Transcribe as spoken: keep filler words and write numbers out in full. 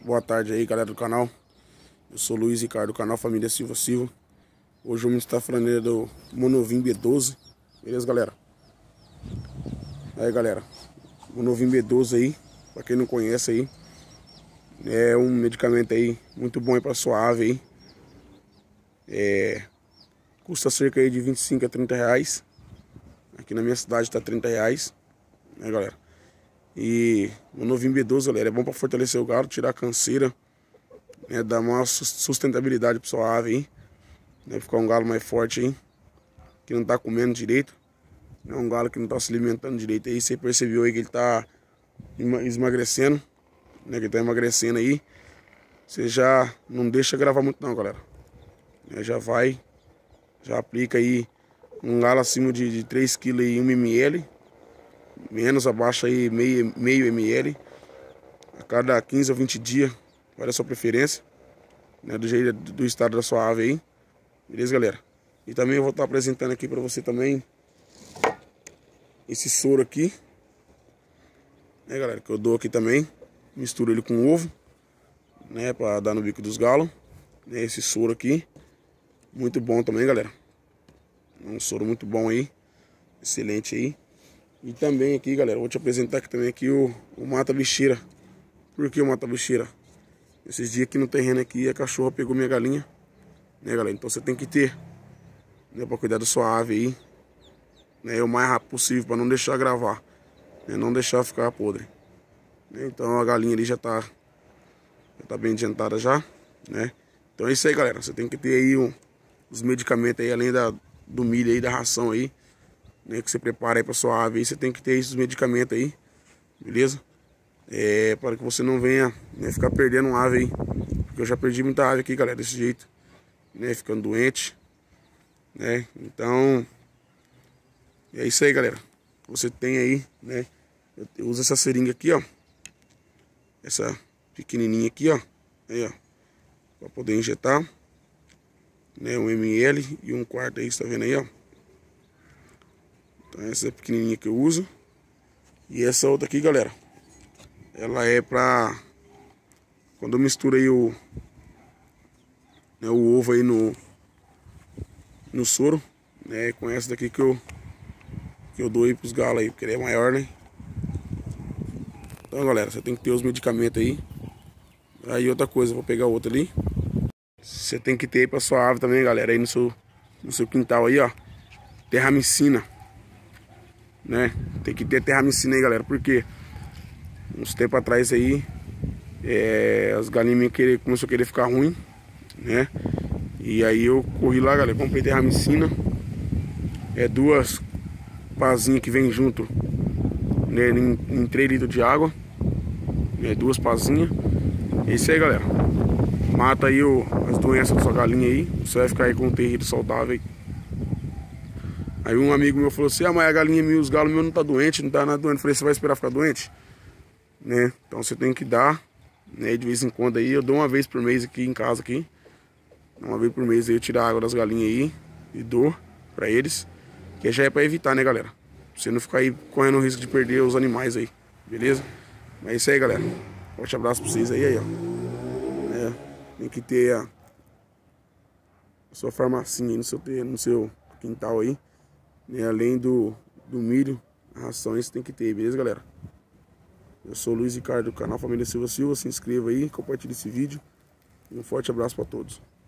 Boa tarde aí, galera do canal. Eu sou o Luiz Ricardo, do canal Família Silva Silva. Hoje vamos estar falando do Monovim B doze. Beleza, galera? Aí, galera, Monovim B doze aí, pra quem não conhece aí, é um medicamento aí muito bom aí pra sua ave aí. É, custa cerca aí de vinte e cinco a trinta reais. Aqui na minha cidade tá trinta reais, né, galera? E o Monovim B doze, galera, é bom para fortalecer o galo, tirar a canseira, né, dar uma sustentabilidade para sua ave aí, né, ficar um galo mais forte aí, que não tá comendo direito, é um galo que não tá se alimentando direito aí. Você percebeu aí que ele tá emagrecendo, né, que ele tá emagrecendo aí. Você já não deixa gravar muito não, galera, é, já vai, já aplica aí um galo acima de, de três quilos e um mililitro, menos, abaixo aí meio, meio ml a cada quinze ou vinte dias, olha a sua preferência, né, do jeito do estado da sua ave aí, beleza, galera? E também eu vou estar apresentando aqui para você também esse soro aqui, né, galera, que eu dou aqui também, misturo ele com ovo, né, para dar no bico dos galos, né, esse soro aqui, muito bom também, galera, um soro muito bom aí, excelente aí. E também aqui, galera, eu vou te apresentar aqui também aqui o, o mata-bicheira. Por que o mata-bicheira? Esses dias aqui no terreno aqui, a cachorra pegou minha galinha, né, galera? Então você tem que ter, né, pra cuidar da sua ave aí, né, o mais rápido possível, pra não deixar gravar, né, não deixar ficar podre, né? Então a galinha ali já tá, já tá bem adiantada já, né? Então é isso aí, galera. Você tem que ter aí um, os medicamentos aí, além da, do milho aí, da ração aí, né, que você prepara aí para sua ave aí, você tem que ter esses medicamentos aí, beleza? É, para que você não venha, né, ficar perdendo uma ave aí, porque eu já perdi muita ave aqui, galera, desse jeito, né, ficando doente, né? Então é isso aí, galera. Você tem aí, né, eu uso essa seringa aqui, ó, essa pequenininha aqui, ó, aí, ó, para poder injetar, né, um ml e um quarto aí, você tá vendo aí, ó. Então essa é a pequenininha que eu uso. E essa outra aqui, galera, ela é pra quando eu misturo aí o, né, o ovo aí no no soro, né, com essa daqui que eu que eu dou aí pros galos aí, porque ele é maior, né? Então, galera, você tem que ter os medicamentos aí. Aí outra coisa, vou pegar outra ali. Você tem que ter aí pra sua ave também, galera, aí no seu no seu quintal aí, ó, terramicina, né? Tem que ter terramicina aí, galera, porque uns tempos atrás aí, é, as galinhas querer, começou a querer ficar ruim, né? E aí eu corri lá, galera, comprei terramicina, é duas pazinhas que vem junto, né, em, em três litros de água, né, duas pazinhas. É isso aí, galera. Mata aí o, as doenças da sua galinha aí, você vai ficar aí com um terreiro saudável aí. Aí um amigo meu falou assim: ah, mas a galinha minha, os galos meus não tá doente, não tá nada doente. Eu falei: você vai esperar ficar doente? Né? Então você tem que dar, né, de vez em quando aí. Eu dou uma vez por mês aqui em casa aqui. Uma vez por mês aí eu tiro a água das galinhas aí e dou pra eles. Que já é pra evitar, né, galera? Pra você não ficar aí correndo o risco de perder os animais aí, beleza? Mas é isso aí, galera. Forte abraço pra vocês aí, aí, ó. É, tem que ter a, a sua farmacinha aí no seu, no seu quintal aí. Né, além do, do milho, a ração aí você tem que ter, beleza, galera? Eu sou o Luiz Ricardo, do canal Família Silva Silva. Se inscreva aí, compartilhe esse vídeo. E um forte abraço para todos.